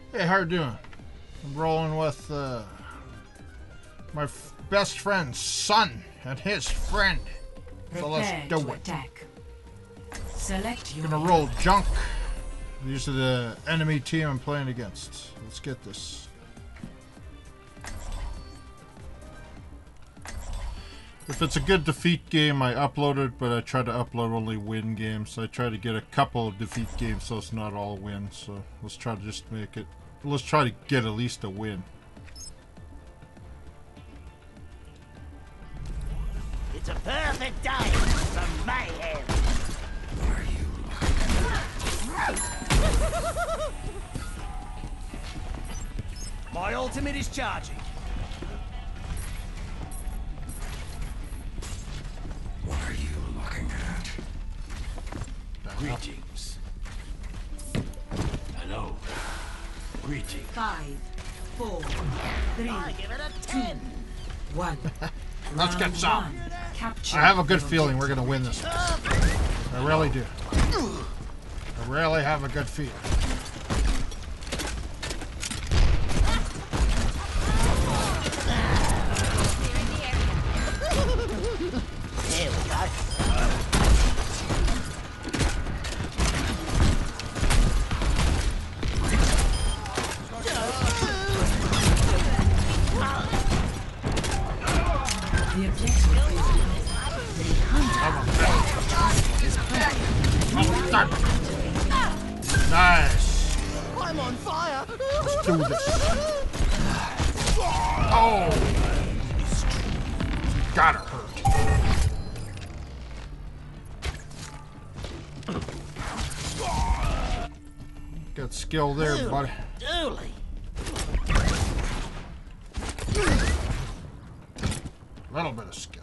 Hey, how you doing? I'm rolling with my best friend's son and his friend. So let's do it. Attack. Select your Gonna roll junk. These are the enemy team I'm playing against. Let's get this. If it's a good defeat game, I upload it, but I try to upload only win games. I try to get a couple of defeat games so it's not all wins. So let's try to just make it. Let's try to get at least a win. It's a perfect day for mayhem. Are you? My ultimate is charging. What are you looking at? Greetings. Hello. Greetings. 5, 4, 3, I give it a 10. 1. Let's get some. Capture. I have a good feeling we're gonna win this. I really do. I really have a good feeling. There we go. The objective Nice. I'm on fire. Let's do this. Oh. Gotta hurt. Got skill there, buddy. Dooley. A little bit of skill.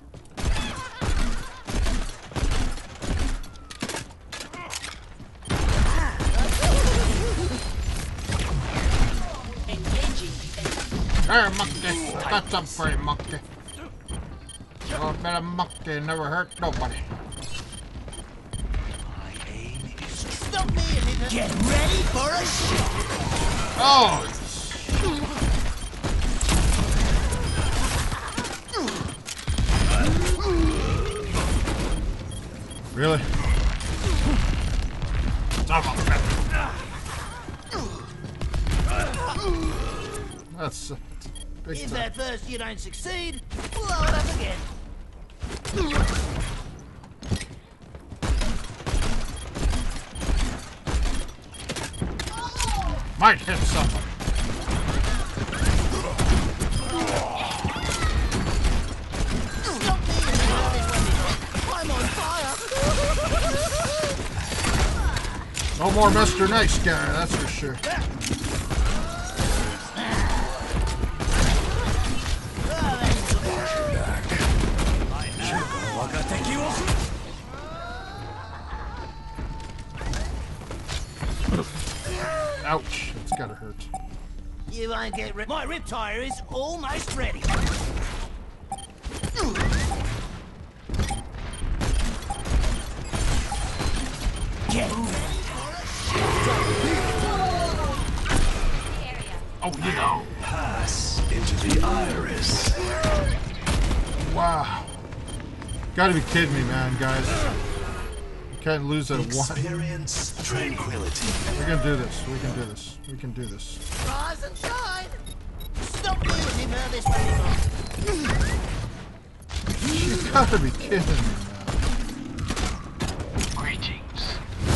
There, monkey. That's up for you, monkey. A little bit of monkey never hurt nobody. My aim is Stop me a minute. Get ready for a shot. Oh! Really? That's big If time. at first you don't succeed, blow it up again. Might hit somebody. Stop me a minute. I'm on fire. No more Mr. Nice Guy, that's for sure. Ouch, that's gotta hurt. You won't get rid. My rip tire is almost ready. Get ready. Oh, you know. pass into the iris. Wow. Gotta be kidding me, man, guys. You can't lose at one. Experience tranquility. We can do this. We can do this. We can do this. Rise and shine. Stop me with your nervous wedding. You gotta be kidding me, man. Greetings.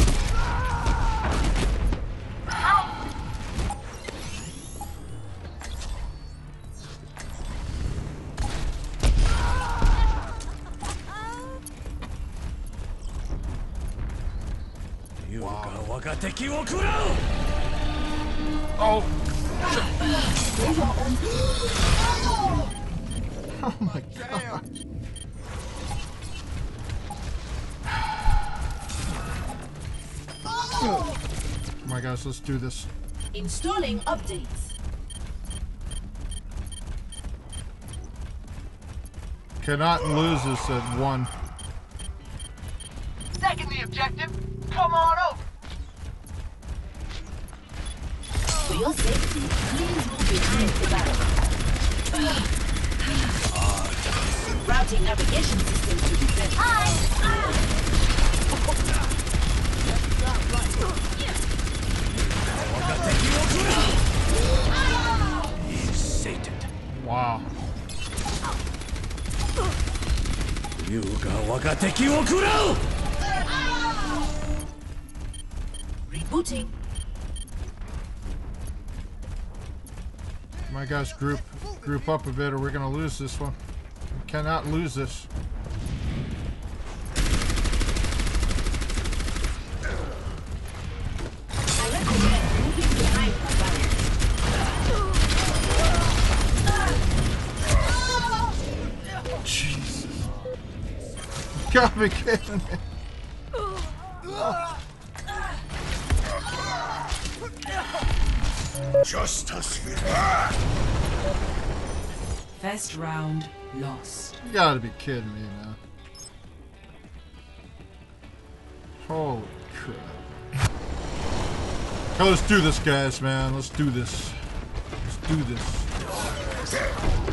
Oh. Oh my god. Oh my gosh, let's do this. Installing updates. Cannot lose this at one. Second the objective. Come on over. For your safety, please move behind the barrel. Routing navigation system to be ready. Sated. Wow. 優が我が敵を食らう Rebooting. My guys, group up a bit, or we're gonna lose this one. We cannot lose this. I recommend moving behind the barrel. Jesus. Gotta be kidding me. Justice. First round lost. You gotta be kidding me, man. Holy crap. Oh, let's do this, guys, man. Let's do this. Let's do this.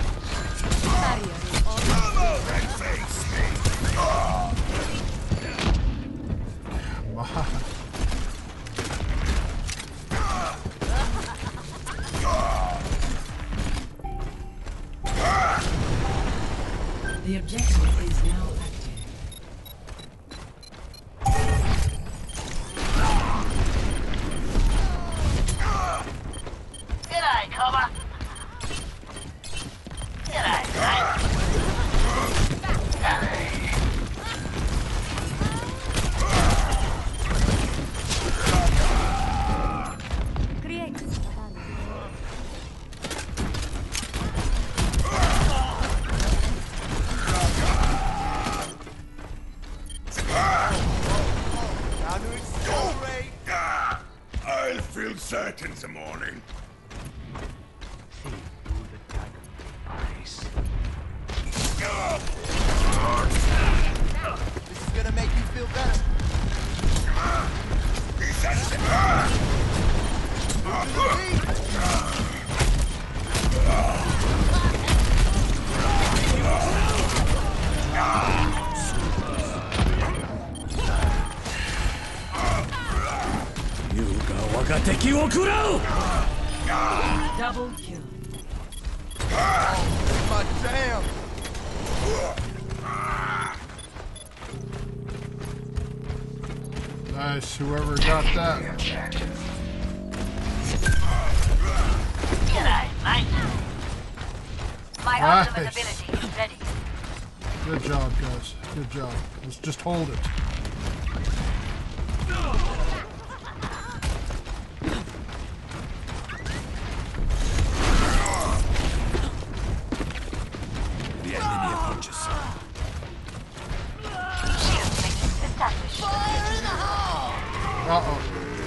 Come on. The objective is now active. G'day, Cobber. G'day, mate. Time to accelerate. I'll feel that in the morning. This is gonna make you feel better. 敵を食らう Double kill. My jam. Nice, whoever got that. G'day, mate. My Nice. ultimate ability is ready. Good job, guys. Good job. Let's just hold it. The enemy approaches. Fire in the hole. Uh-oh.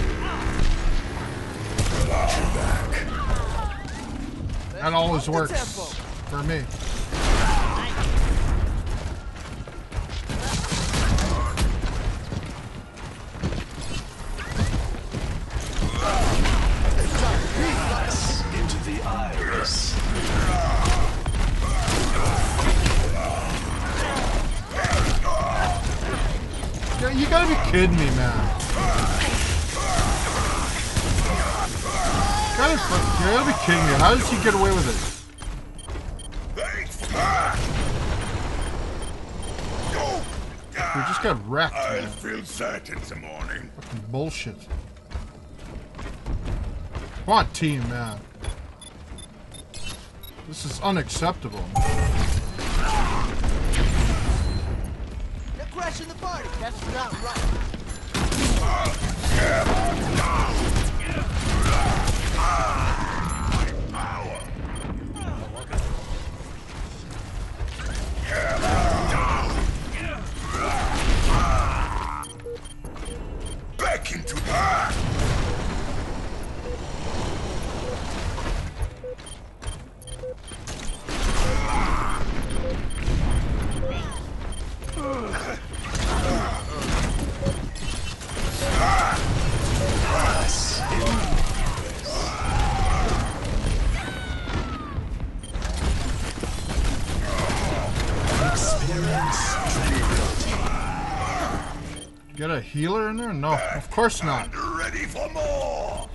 That always Up the works tempo. for me. Into the iris. Yeah, you gotta be kidding me, man. You gotta be kidding me. How does he get away with it? We just got wrecked, I'll man. feel that in the morning. Fucking bullshit. Come on, team, man. This is unacceptable. You're crashing the party. That's not right. Back into that. healer in there? No, of course not. Ready for more!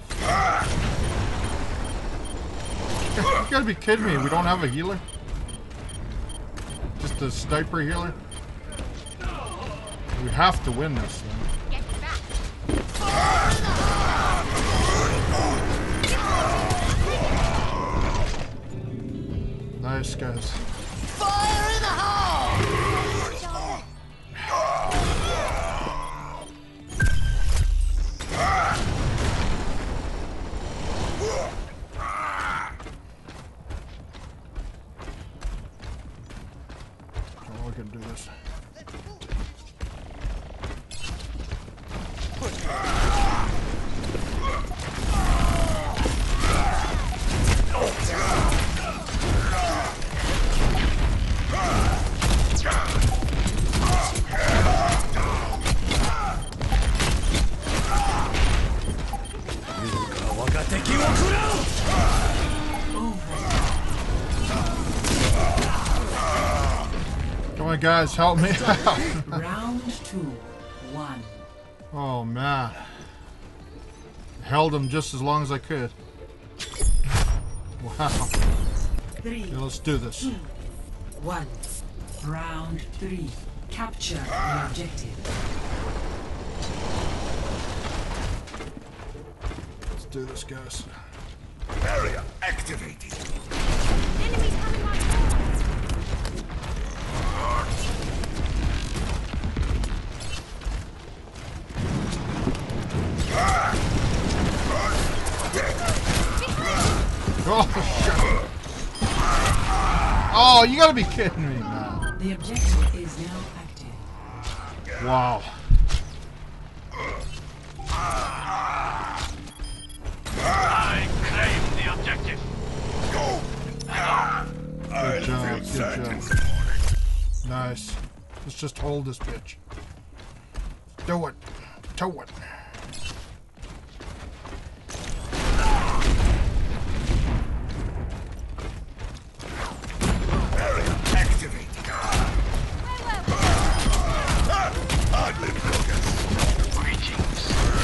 You gotta be kidding me. We don't have a healer? Just a sniper healer? We have to win this thing. Get back. Nice, guys. Fire in the hole! Oh, we can do this. Come on, guys, help me out. Round 2, 1. Oh, man. Held him just as long as I could. Wow. 3, Yeah, let's do this. 1. Round 3. Capture the objective. Let's do this, guys. Barrier activated. Enemies coming on. Oh, shit. Oh, you gotta be kidding me, man. The objective is now active. Wow. I claim the objective. Go! I'll job, feel good certain job. some morning. Nice. Let's just hold this bitch. Do it. Do it. Barrier activated. Hardly progress. Greetings.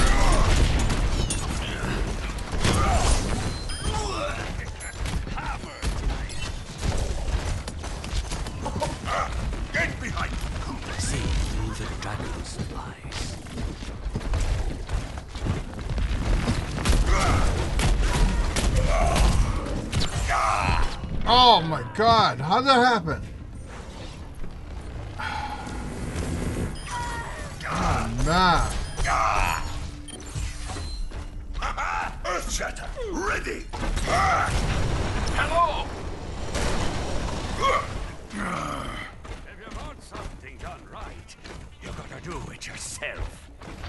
Get behind. See through the dragon's lies. Oh my god, how'd that happen? Oh man. Earth Shatter, ready. Hello. If you want something done right, you gotta do it yourself.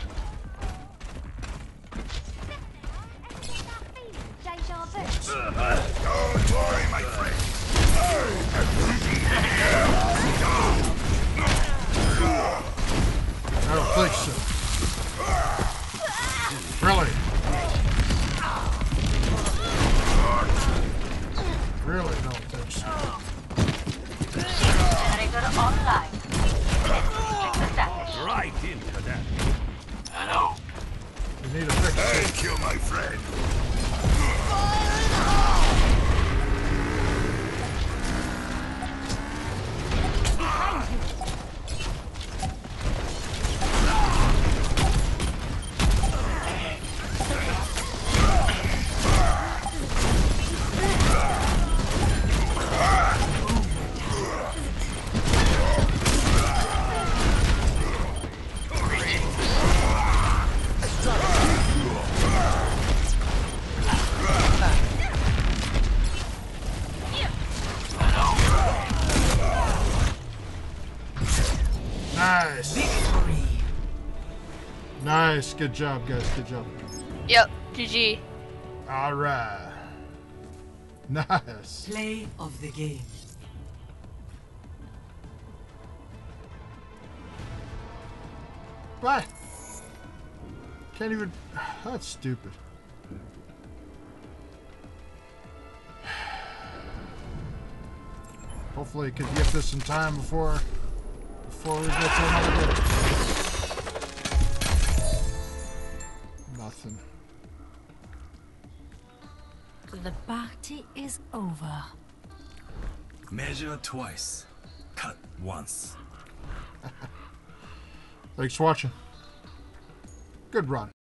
Deja vu. Don't worry, my friend. I don't think so. Really? Really don't think so. Generator online. Check the status. Right into that. Hello. We need a fix. Thank you, my friend. Nice. Victory. Nice. Good job, guys. Good job. Yep, GG. Alright. Nice. Play of the game. What? Can't even... That's stupid. Hopefully I can get this in time before we get to another game. The party is over. Measure twice. Cut once. Thanks for watching. Good run.